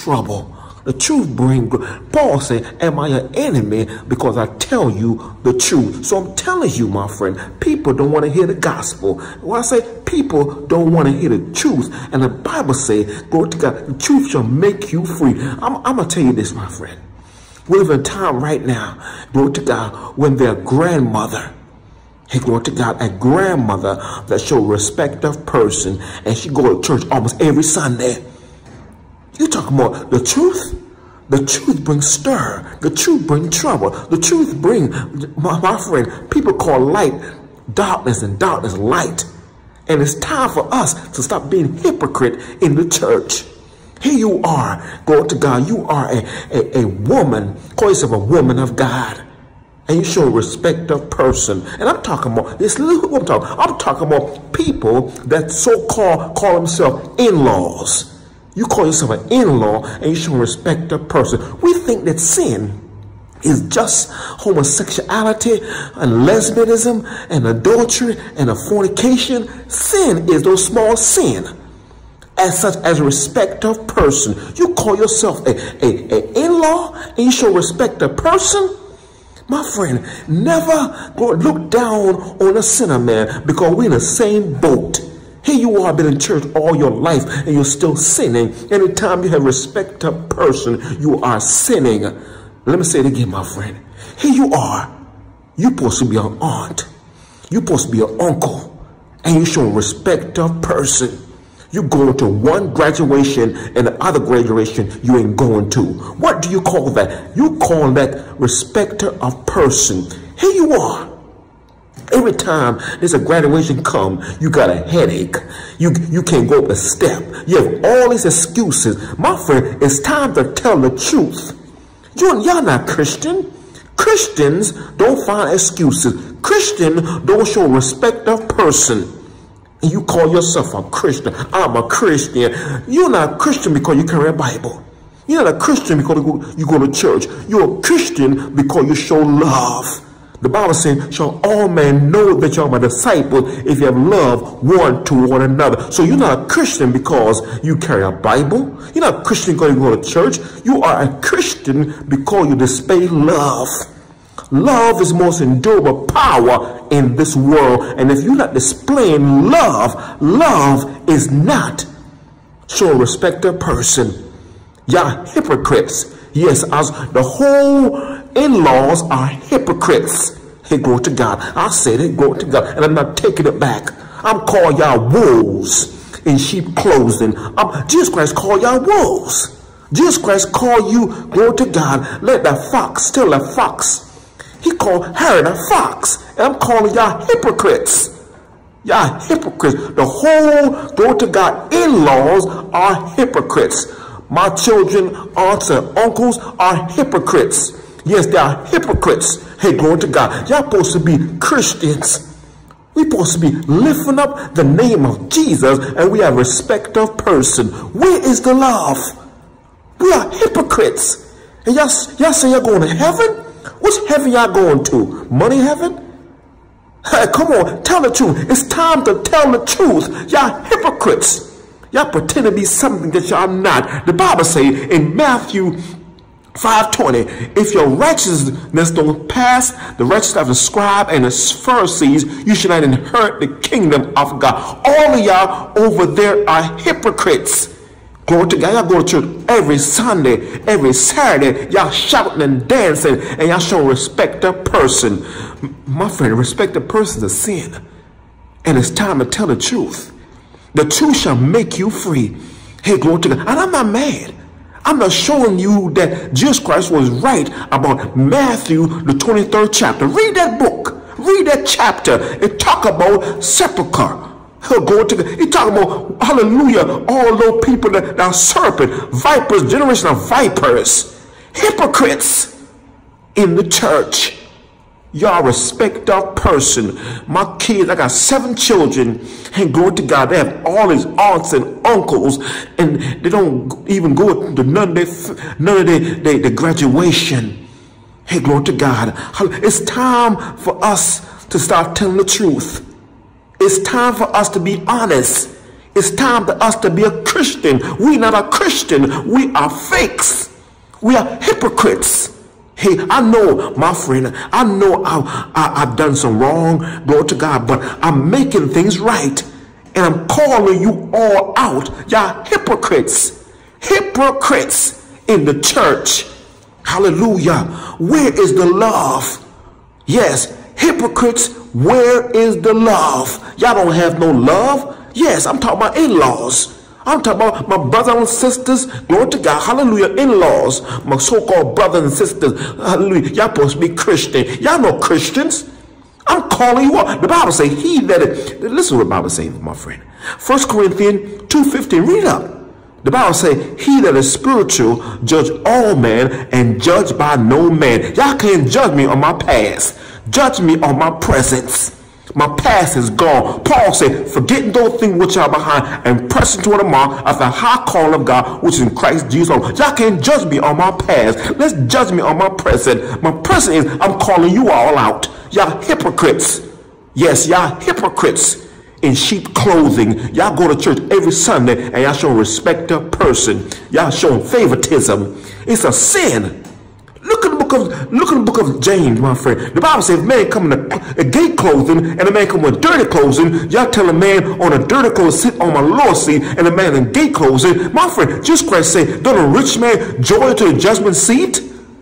trouble. The truth brings, Paul said, am I your enemy because I tell you the truth? So I'm telling you, my friend, people don't want to hear the gospel. When I say people don't want to hear the truth, and the Bible says, glory to God, the truth shall make you free. I'm going to tell you this, my friend. We live in a time right now, glory to God, when their grandmother, hey, glory to God, a grandmother that show respect of person, and she go to church almost every Sunday. You talking about the truth? The truth brings stir. The truth brings trouble. The truth brings, my friend, people call light darkness and darkness light. And it's time for us to stop being hypocrite in the church. Here you are, glory to God, you are a woman, call yourself a woman of God. And you show respect of person. And I'm talking about, this little what I'm talking about people that so-called call themselves in-laws. You call yourself an in-law and you show respect of person. We think that sin is just homosexuality and lesbianism and adultery and a fornication. Sin is those small sin. As such as respect of person. You call yourself a in-law and you show respect of person. My friend, never look down on a sinner, man, because we're in the same boat. Here you are, been in church all your life, and you're still sinning. Anytime you have respect to a person, you are sinning. Let me say it again, my friend. Here you are. You're supposed to be an aunt. You're supposed to be an uncle. And you show respect to a person. You go to one graduation and the other graduation you ain't going to. What do you call that? You call that respect to a person. Here you are. Every time there's a graduation come, you got a headache. You can't go up a step. You have all these excuses. My friend, it's time to tell the truth. Y'all not Christian. Christians don't find excuses. Christians don't show respect of person. And you call yourself a Christian. I'm a Christian. You're not Christian because you carry a Bible. You're not a Christian because you go to church. You're a Christian because you show love. The Bible says, shall all men know that you're my disciple if you have love one to one another. So you're not a Christian because you carry a Bible. You're not a Christian because you go to church. You are a Christian because you display love. Love is the most endurable power in this world. And if you're not displaying love, love is not showing respect to a person. Y'all hypocrites. Yes, the whole in-laws are hypocrites. Hey, glory to God. I said it, glory to God. And I'm not taking it back. I'm calling y'all wolves in sheep clothing. Jesus Christ called y'all wolves. Jesus Christ called you, glory to God, let that fox steal that fox. He called Herod a fox. And I'm calling y'all hypocrites. Y'all hypocrites. The whole, glory to God, in-laws are hypocrites. My children, aunts, and uncles are hypocrites. Yes, they are hypocrites. Hey, glory to God. Y'all supposed to be Christians. We're supposed to be lifting up the name of Jesus, and we have respect of person. Where is the love? We are hypocrites. And y'all say y'all going to heaven? Which heaven y'all going to? Money heaven? Hey, come on, tell the truth. It's time to tell the truth. Y'all hypocrites. Y'all pretend to be something that y'all not. The Bible says in Matthew 5:20, if your righteousness don't pass the righteousness of the scribe and the Pharisees, you should not inherit the kingdom of God. All of y'all over there are hypocrites. Glory to God. Y'all go to church every Sunday, every Saturday. Y'all shouting and dancing, and y'all show respect to person. My friend, respect to person is a sin. And it's time to tell the truth. The truth shall make you free. Hey, glory to God. And I'm not mad. I'm not showing you that Jesus Christ was right about Matthew, the 23rd chapter. Read that book. Read that chapter. It talk about sepulcher. Glory to God. It talk about, hallelujah, all those people that are serpent, vipers, generation of vipers, hypocrites in the church. Y'all respect our person. My kids, I got 7 children, and glory to God, they have all these aunts and uncles, and they don't even go to none of their graduation. Hey, glory to God. It's time for us to start telling the truth. It's time for us to be honest. It's time for us to be a Christian. We're not a Christian. We are fakes. We are hypocrites. Hey, I know, my friend, I know I've done some wrong, glory to God, but I'm making things right. And I'm calling you all out. Y'all hypocrites. Hypocrites in the church. Hallelujah. Where is the love? Yes, hypocrites, where is the love? Y'all don't have no love? Yes, I'm talking about in-laws. I'm talking about my brothers and sisters, glory to God, hallelujah, in-laws, my so-called brothers and sisters, hallelujah. Y'all supposed to be Christian. Y'all no Christians. I'm calling you up. The Bible says, he that is, listen to what the Bible says, my friend. 1 Corinthians 2:15, read it up. The Bible says, he that is spiritual, judge all men and judge by no man. Y'all can't judge me on my past. Judge me on my presence. My past is gone. Paul said, forgetting those things which are behind and pressing toward the mark of the high call of God, which is in Christ Jesus. Y'all can't judge me on my past. Let's judge me on my present. My present is, I'm calling you all out. Y'all hypocrites. Yes, y'all hypocrites in sheep clothing. Y'all go to church every Sunday and y'all show respect to a person. Y'all showing favoritism. It's a sin. Look in the book of James, my friend. The Bible says, if man come in a gate clothing and a man come with dirty clothing, y'all tell a man on a dirty clothes sit on my Lord's seat, and a man in gate clothing, my friend, just Christ say, don't a rich man joy to the judgment seat?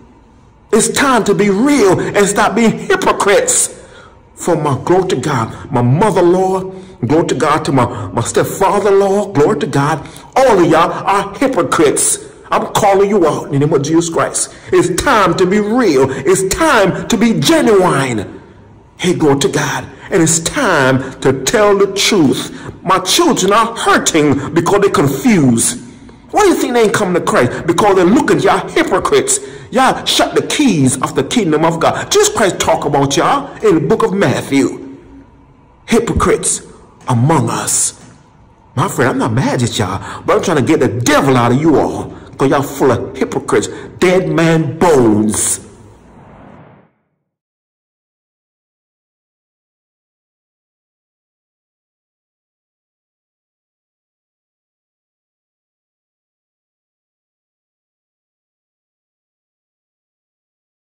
It's time to be real and stop being hypocrites. For my glory to God, my mother-in-law, glory to God, to my stepfather-in-law, glory to God, all of y'all are hypocrites. I'm calling you out in the name of Jesus Christ. It's time to be real. It's time to be genuine. Hey, glory to God. And it's time to tell the truth. My children are hurting because they're confused. Why do you think they ain't coming to Christ? Because they're looking, y'all hypocrites. Y'all shut the keys of the kingdom of God. Jesus Christ talk about y'all in the book of Matthew. Hypocrites among us. My friend, I'm not mad at y'all, but I'm trying to get the devil out of you all. Because y'all full of hypocrites, dead man bones.